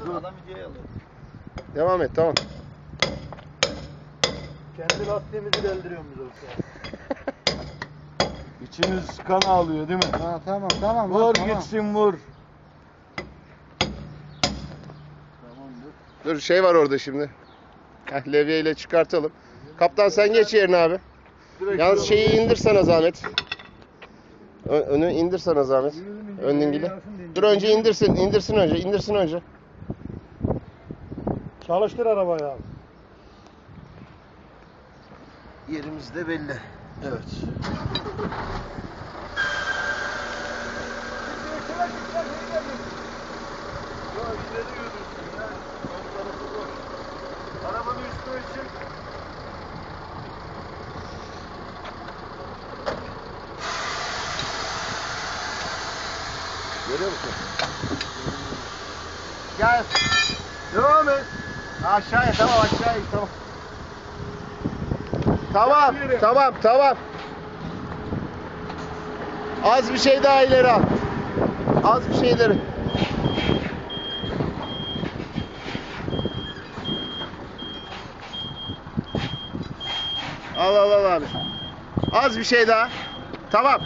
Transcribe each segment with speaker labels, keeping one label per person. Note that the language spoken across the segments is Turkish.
Speaker 1: Adam videoya alıyor.
Speaker 2: Devam et, tamam.
Speaker 1: Kendi lastiğimizi deldiriyoruz biz ortaya.
Speaker 3: İçimiz kan ağlıyor değil mi?
Speaker 1: Ha tamam.
Speaker 3: Vur
Speaker 1: tamam.
Speaker 3: gitsin vur.
Speaker 2: Dur, şey var orada şimdi. Levyeyle çıkartalım. Kaptan sen geç yerine abi. Yalnız şeyi indir sana zahmet. Önü indir sana zahmet. Ön dingili. Dur önce indirsin önce.
Speaker 1: Çalıştır arabayı abi.
Speaker 2: Yerimiz de belli. Evet.
Speaker 3: Arabanın üstüne çık.
Speaker 2: Görüyor musun?
Speaker 3: Gel.
Speaker 2: Devam et.
Speaker 3: Aşağıya tamam tamam.
Speaker 2: Tamam. Az bir şey daha ileri al. Az bir şey ileri. Al abi. Az bir şey daha. Tamam.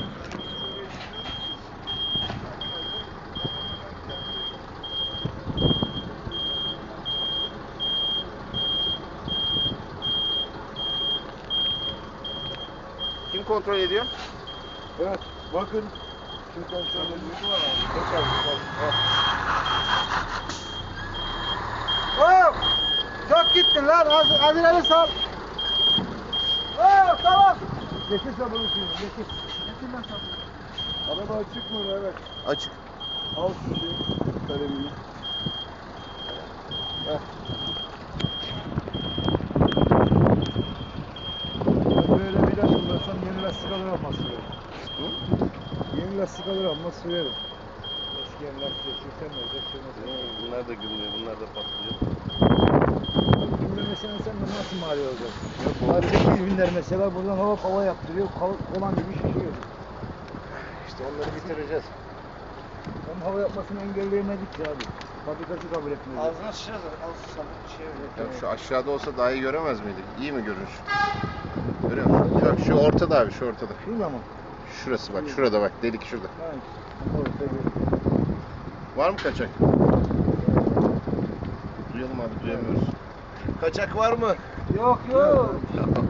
Speaker 2: Kim kontrol ediyor?
Speaker 3: Evet bakın. Şu kontrol ediyor. Var abi.
Speaker 1: Oh! Çok gittin lan. Az ileri sal. Oh, tamam.
Speaker 3: Getir sabunu suyunu getir.
Speaker 1: Getir lan sabunu.
Speaker 3: Araba açık mı? Evet.
Speaker 2: Açık.
Speaker 3: Al şu şeyi. Kalemini. Heh. Böyle bir ilaç kullansam yeni lastik alır almaz sürerim. Yeni lastik alır almaz sürerim. Eski yeni lastik sürtemez.
Speaker 2: Bunlar da gülmüyor, bunlar da patlıyor.
Speaker 3: Gülmemesine sen de nasıl mali olacaksın? Var 8 binler mesela buradan hava yaptırıyor. Kolan gibi şişiyor.
Speaker 2: İşte onları bitireceğiz.
Speaker 3: Hem hava yapmasını engelleyemedik ya abi. Fabrikası kabul etmedi.
Speaker 1: Ağzına şişiririz. Al şey öyle.
Speaker 2: Ya şu aşağıda olsa daha iyi göremez miydik? İyi mi görünüş? Görüyor musun? Bak şu ortada abi, şu ortada.
Speaker 3: Şurada mı?
Speaker 2: Şurası bak, şurada bak, delik şurada.
Speaker 3: Evet. Orada bir.
Speaker 2: Var mı kaçak? Duyalım abi, duyamıyoruz. Kaçak var mı?
Speaker 1: Yok.